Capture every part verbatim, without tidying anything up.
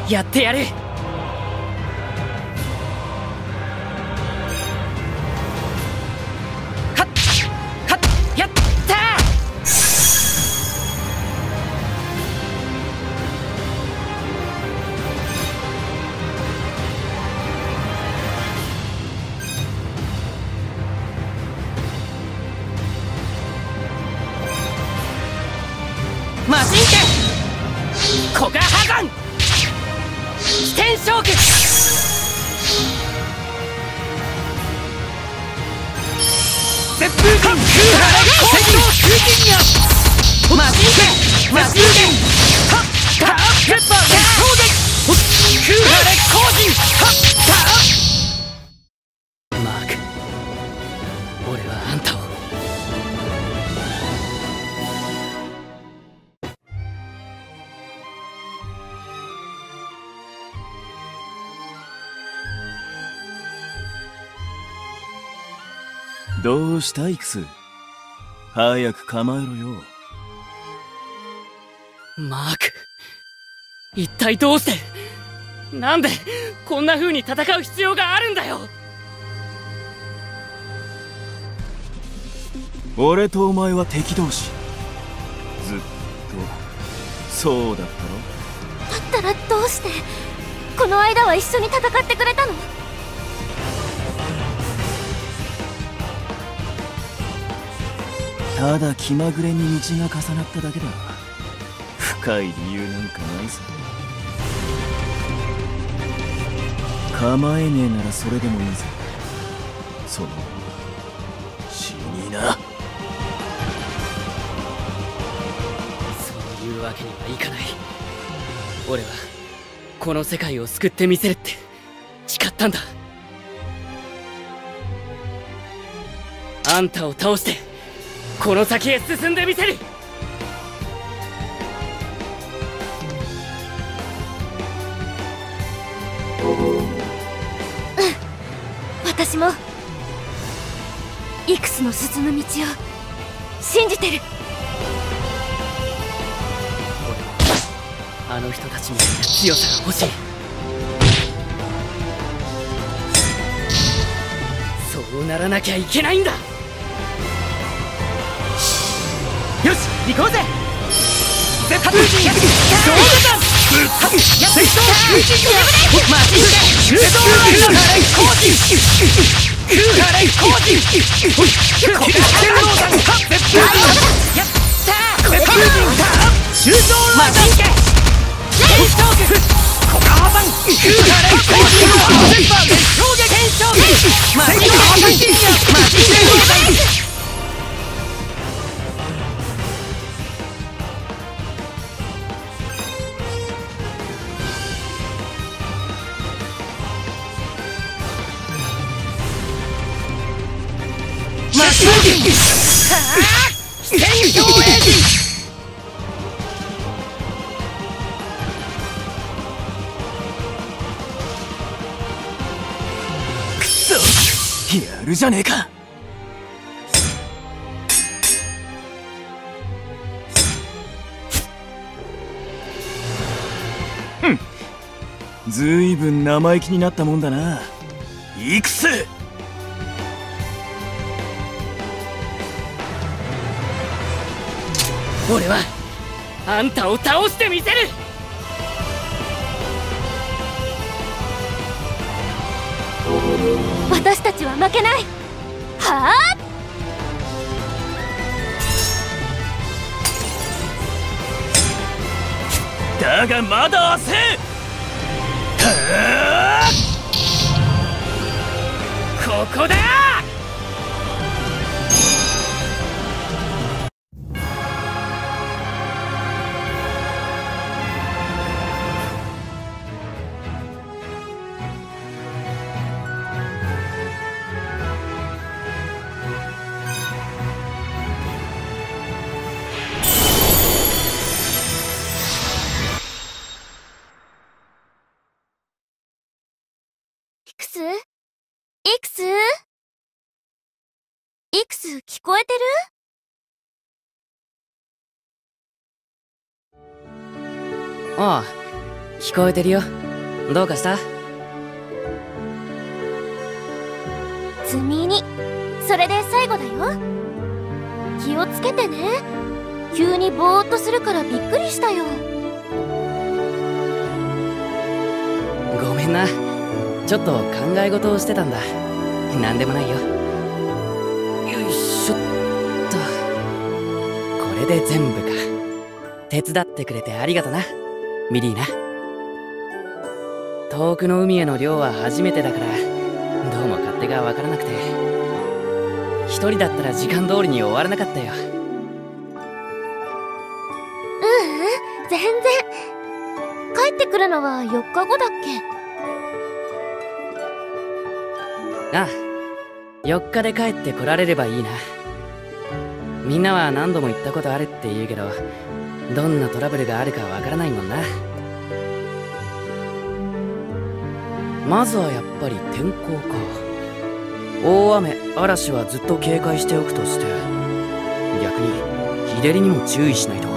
やってやる。はっはっ、やったー。マシン剣コガハガン飛天将軍絶風剣空波戦闘空陣やマシン剣マシン剣はっはっペッパー熱衝撃空波工人はっはっマーク、俺はあんたをどうしたイクス、早く構えろよ。 マーク、一体どうして、なんでこんな風に戦う必要があるんだよ。 俺とお前は敵同士、ずっとそうだったろ。 だったらどうしてこの間は一緒に戦ってくれたの？ ただ気まぐれに道が重なっただけだ。深い理由なんかないさ。構えねえならそれでもいいぜ。その死にな。 そういうわけにはいかない。俺はこの世界を救ってみせるって誓ったんだ。あんたを倒してこの先へ進んでみせる。 うん、私もイクスの進む道を信じてる。 俺はあの人たちみたいな強さが欲しい。そうならなきゃいけないんだ。よし、行こうぜ。絶風陣やっ、勝負だ。やっ、戦闘空陣やマシン剣空洞空波雷工人空波雷工人国天狼山絶風陣やったー。絶風陣ターン中道マシン剣天将軍コガハバン空波雷工人絶波熱衝撃天将軍マシン剣マシン剣マシン剣天兵衛陣くそ、やるじゃねえか。ふん、ずいぶん生意気になったもんだな、イクス。 俺はあんたを倒してみせる。 私たちは負けない。はあ、 だがまだ焦。はあ、 ここだ。 イクス？イクス？イクス聞こえてる？ ああ、聞こえてるよ。 どうかした？ 積み荷、それで最後だよ。気をつけてね。急にぼーっとするからびっくりしたよ。 ごめんな、ちょっと考え事をしてたんだ。なんでもないよ。よいしょっと。これで全部か。手伝ってくれてありがとな、ミリーナ。遠くの海への漁は初めてだからどうも勝手が分からなくて、一人だったら時間通りに終わらなかったよ。 ううん全然。帰ってくるのはよっかごだっけ？ ああ、よっかで帰ってこられればいいな。みんなは何度も行ったことあるって言うけど、どんなトラブルがあるかわからないもんな。まずはやっぱり天候か。大雨、嵐はずっと警戒しておくとして、逆に日照りにも注意しないと。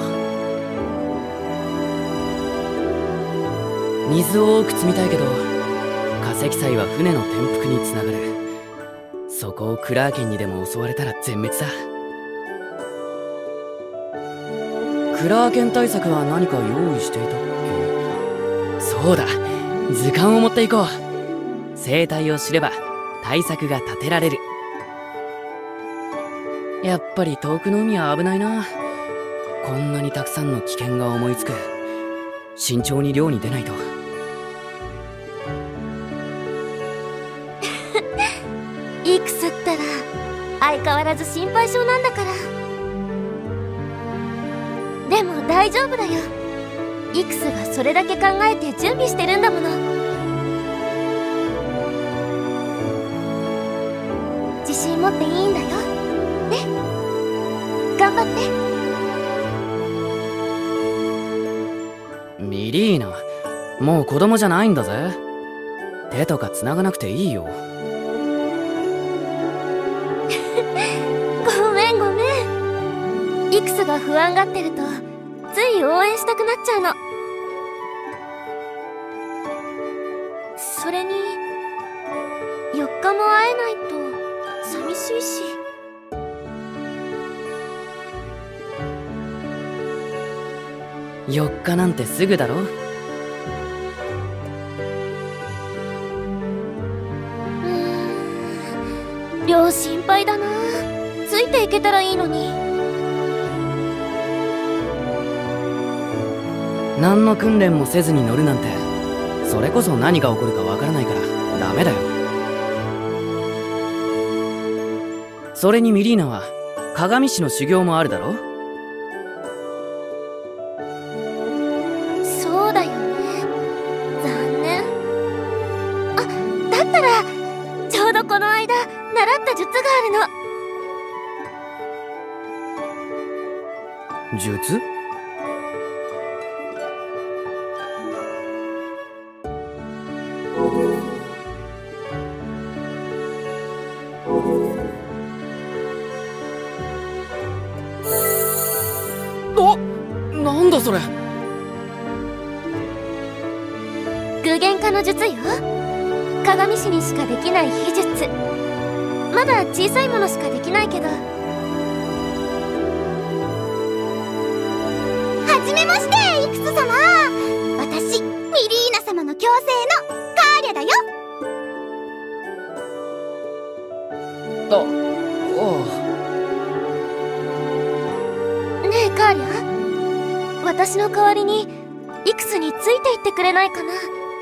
水を多く積みたいけど、化石祭は船の転覆につながる。そこをクラーケンにでも襲われたら全滅だ。クラーケン対策は何か用意していたっけ？そうだ、図鑑を持っていこう。生態を知れば対策が立てられる。やっぱり遠くの海は危ないな。こんなにたくさんの危険が思いつく。慎重に漁に出ないと。 イクスったら相変わらず心配性なんだから。でも大丈夫だよ。イクスがそれだけ考えて準備してるんだもの。自信持っていいんだよ。ね、頑張って。 ミリーナ、もう子供じゃないんだぜ。手とか繋がなくていいよ。 ごめんごめん。イクスが不安がってるとつい応援したくなっちゃうの。それによっかも会えないと寂しいし。 よっかなんてすぐだろ。 うーん、両心配だな。ついていけたらいいのに。 何の訓練もせずに乗るなんて、それこそ何が起こるかわからないからダメだよ。それにミリーナは鏡師の修行もあるだろ。 そうだよね。残念。あ、だったらちょうどこの間習った術があるの。 術？あ、なんだそれ。 具現化の術よ。鏡師にしかできない秘術。まだ小さいものしかできないけど。はじめまして、イクス様。私ミリーナ様の強制のカーリャだよ。 あ、おう。 ねえカーリャ、私の代わりにイクスについていってくれないかな。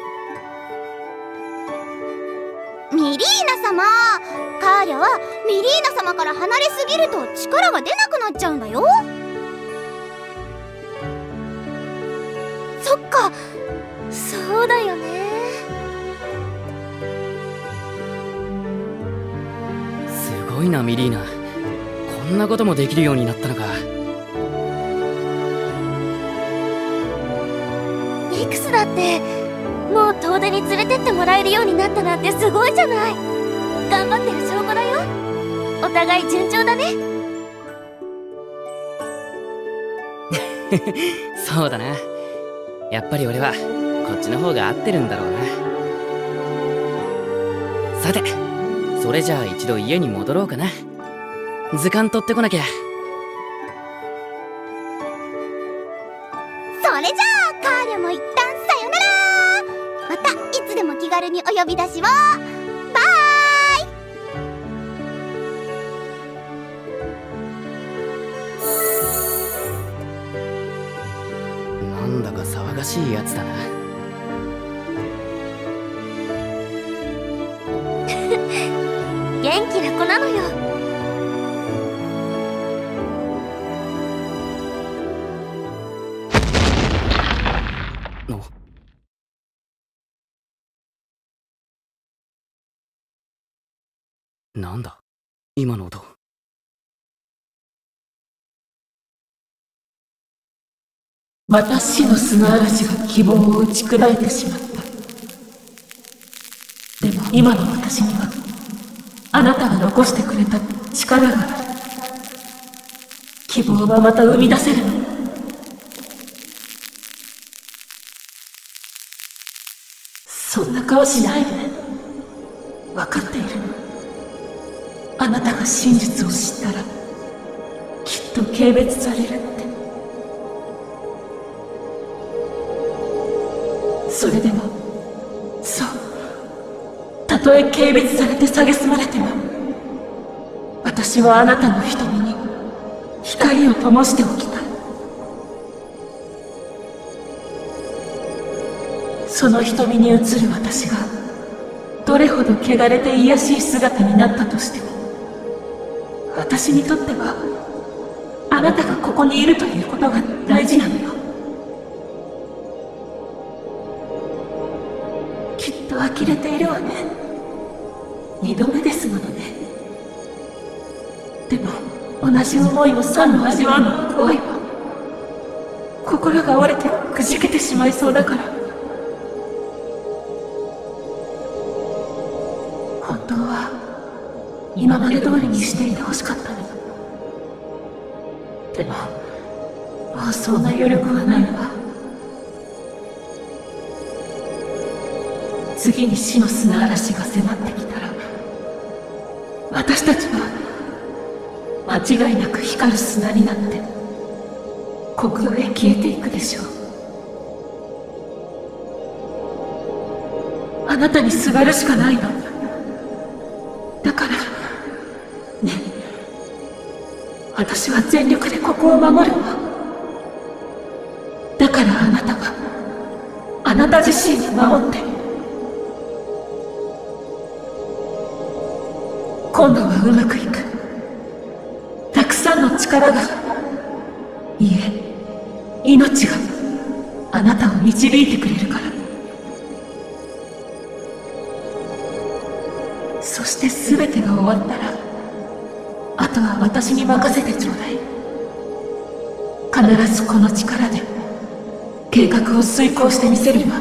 ミリーナ様、カーリャはミリーナ様から離れすぎると力が出なくなっちゃうんだよ。そっか、そうだよね。 すごいなミリーナ、こんなこともできるようになったのか。 イクスだってもう遠出に連れてってもらえるようになったなんてすごいじゃない。頑張ってる証拠だよ。お互い順調だね。 そうだな。やっぱり俺はこっちの方が合ってるんだろうな。さて、それじゃあ一度家に戻ろうかな。図鑑取ってこなきゃ。 それじゃあカーリャも一旦さよなら。またいつでも気軽にお呼び出しを。バーイ。 なんだか騒がしいやつだな。 元気な子なのよ。 なんだ今の音。 また死の砂嵐が希望を打ち砕いてしまった。でも今の私にはあなたが残してくれた力がある。希望はまた生み出せるの。そんな顔しないで。分かっているの。あなたが真実を知ったらきっと軽蔑されるって。それでも、そう、たとえ軽蔑されて蔑まれても、私はあなたの瞳に光を灯しておきたい。その瞳に映る私がどれほど汚れて卑しい姿になったとしても、私にとってはあなたがここにいるということが大事なのよ。きっと呆れているわね。二度目ですものね。でも同じ思いを三度味わうのは怖いわ。心が折れてくじけてしまいそうだから。本当は今まで通りにしていてほしかったの。でももうそんな余力はないわ。次に死の砂嵐が迫ってきたら、私たちは間違いなく光る砂になって虚空へ消えていくでしょう。あなたにすがるしかないの。だからね、私は全力でここを守るわ。だからあなたはあなた自身を守って。今度はうまくいく。たくさんの力が、いいえ、命があなたを導いてくれるから。そして全てが終わったら、あとは私に任せてちょうだい。必ずこの力で計画を遂行してみせるわ。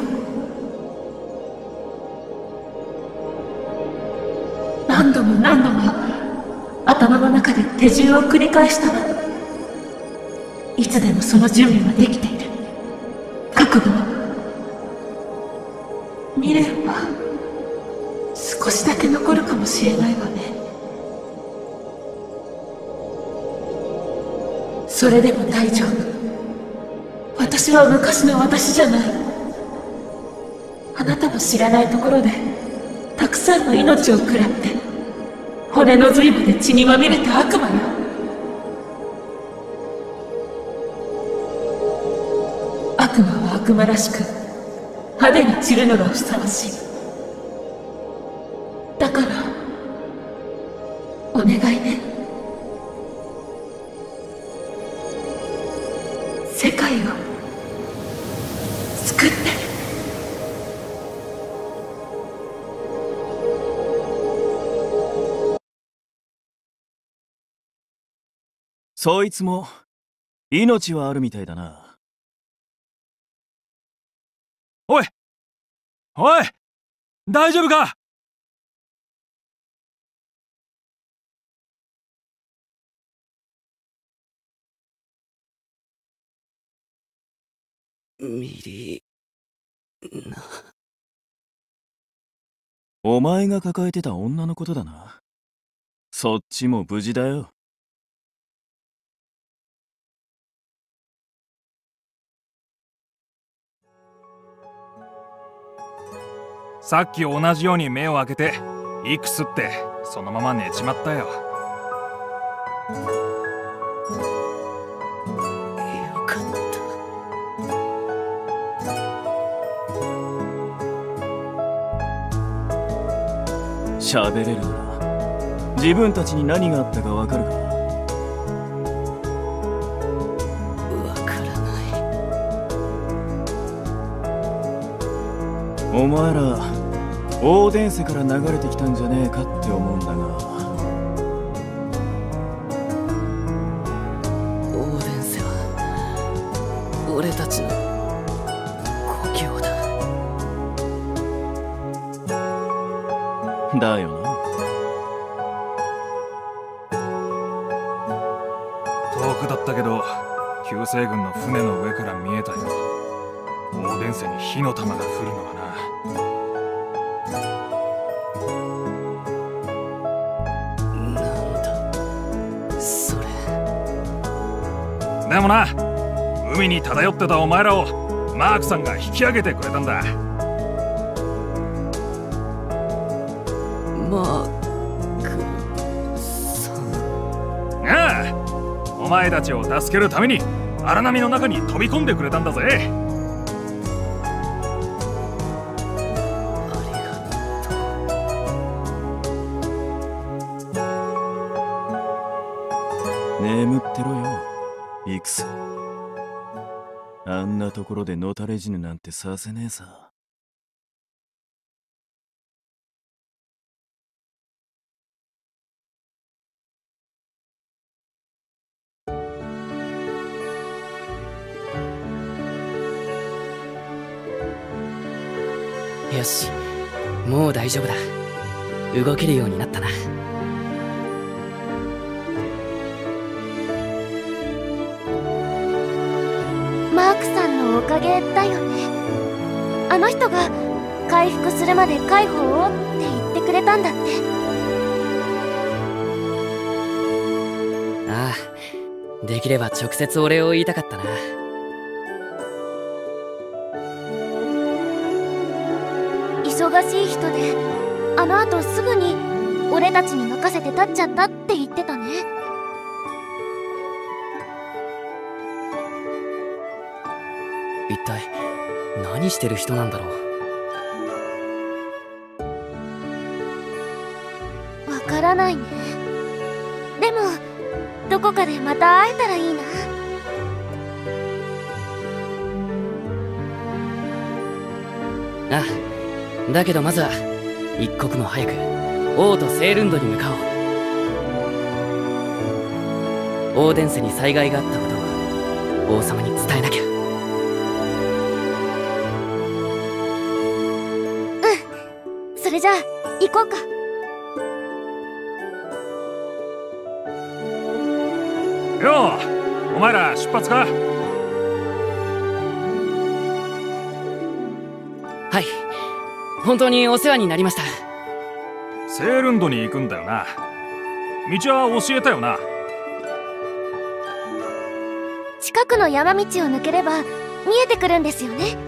何度も何度も頭の中で手順を繰り返したの。いつでもその準備はできている。覚悟を。未練は少しだけ残るかもしれないわね。それでも大丈夫。私は昔の私じゃない。あなたの知らないところでたくさんの命を食らって骨の髄まで血にまみれた悪魔よ。悪魔は悪魔らしく派手に散るのがふさわしい。だからお願いね。世界を救って。 そいつも命はあるみたいだな。 おいおい、大丈夫か？ ミリお前が抱えてた女のことだな。そっちも無事だよ。 さっき同じように目を開けてイクスってそのまま寝ちまったよ。 よかった。 喋れるなら自分たちに何があったかわかるか？ わからない。 お前らオーデンセから流れてきたんじゃねえかって思うんだが。 オーデンセは俺たちの故郷だ。 だよな。 遠くだったけど救世軍の船の上から見えたよ。オーデンセに火の玉が降るのがな。でもな、海に漂ってたお前らをマークさんが引き上げてくれたんだ。 マークさん。 ああ、お前たちを助けるために荒波の中に飛び込んでくれたんだぜ。 ありがとう。眠ってろよイクス。あんなところでのたれ死ぬなんてさせねえさ。 よし、もう大丈夫だ。動けるようになったな。 マークさんのおかげだよね。あの人が回復するまで介抱をって言ってくれたんだって。 ああ、できれば直接お礼を言いたかったな。 忙しい人で、あの後すぐに俺たちに任せて立っちゃったって言ってたね。 一体何してる人なんだろう。わからないね。でもどこかでまた会えたらいいな。 ああ、だけどまずは一刻も早く王都セールンドに向かおう。オーデンセに災害があったことを王様に伝えなきゃ。 それじゃあ行こうか。 よう、お前ら出発か？ はい、本当にお世話になりました。 セールンドに行くんだよな。道は教えたよな。 近くの山道を抜ければ見えてくるんですよね。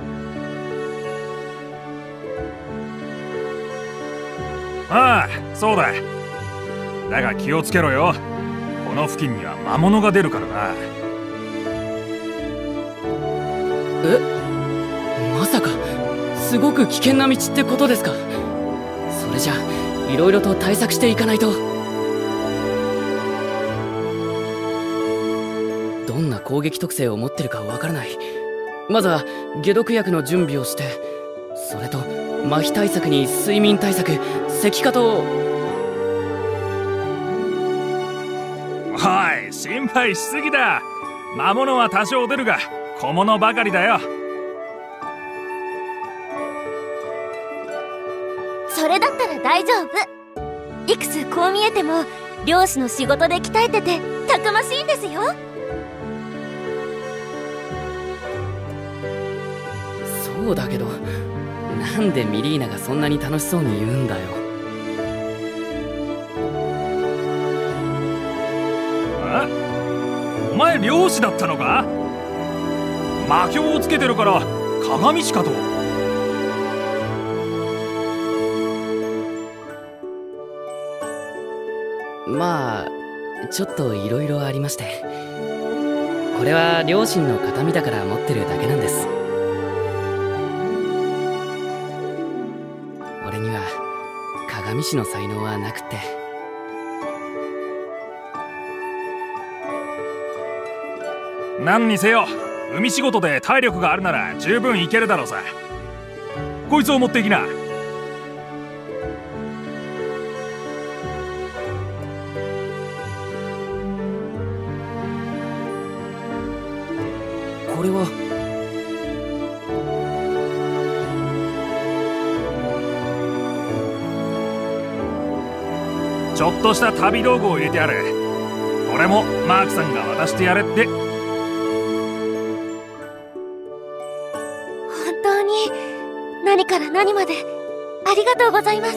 ああ、そうだ。だが気をつけろよ。この付近には魔物が出るからな。 え、まさかすごく危険な道ってことですか？それじゃいろいろと対策していかないと。どんな攻撃特性を持ってるかわからない。まずは解毒薬の準備をして、それと麻痺対策に睡眠対策、石化と。 おい、心配しすぎだ。魔物は多少出るが小物ばかりだよ。 それだったら大丈夫。いくつこう見えても漁師の仕事で鍛えててたくましいんですよ。 そそうだけど、なんでミリーナがそんなに楽しそうに言うんだよ。 え？お前漁師だったのか？魔境をつけてるから鏡しかと。 まあちょっといろいろありまして、これは両親の形見だから持ってるだけなんです。俺には鏡師の才能はなくて。 何にせよ海仕事で体力があるなら十分いけるだろうさ。こいつを持っていきな。 これはちょっとした旅道具を入れてある。これもマークさんが渡してやれって。 本当に何から何までありがとうございます。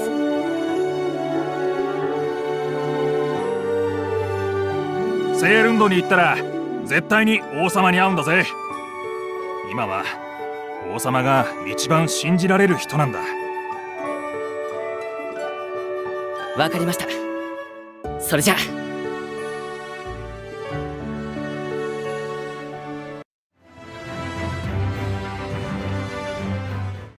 セールンドに行ったら絶対に王様に会うんだぜ。今は王様が一番信じられる人なんだ。 わかりました。それじゃあ。